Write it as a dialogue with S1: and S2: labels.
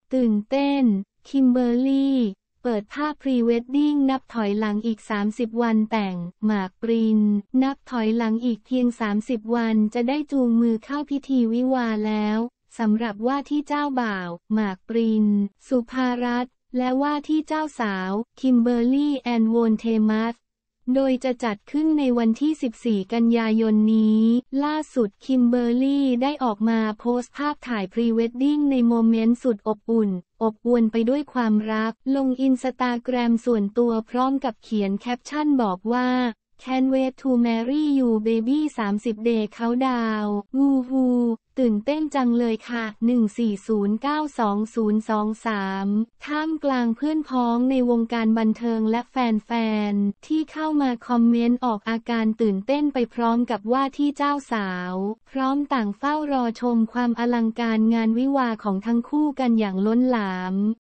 S1: ตื่นเต้นคิมเบอร์รี่เปิดภาพพรีเวดดิ้งนับถอยหลังอีก30วันแต่งหมากปรินนับถอยหลังอีกเพียง30วันจะได้จูงมือเข้าพิธีวิวาห์แล้วสำหรับว่าที่เจ้าบ่าวหมากปรินสุภารัตน์และว่าที่เจ้าสาวคิมเบอร์รี่แอนโวนเทมัสโดยจะจัดขึ้นในวันที่14กันยายนนี้ล่าสุดคิมเบอร์รี่ได้ออกมาโพสต์ภาพถ่ายพรีเวดดิ้งในโมเมนต์สุดอบอุ่นอบอวลไปด้วยความรักลงอินสตาแกรมส่วนตัวพร้อมกับเขียนแคปชั่นบอกว่า Can't wait to marry you baby 30 day countdown วูฮูตื่นเต้นจังเลยค่ะ140920023ท่ามกลางเพื่อนพ้องในวงการบันเทิงและแฟนๆที่เข้ามาคอมเมนต์ออกอาการตื่นเต้นไปพร้อมกับว่าที่เจ้าสาวพร้อมต่างเฝ้ารอชมความอลังการงานวิวาห์ของทั้งคู่กันอย่างล้นหลาม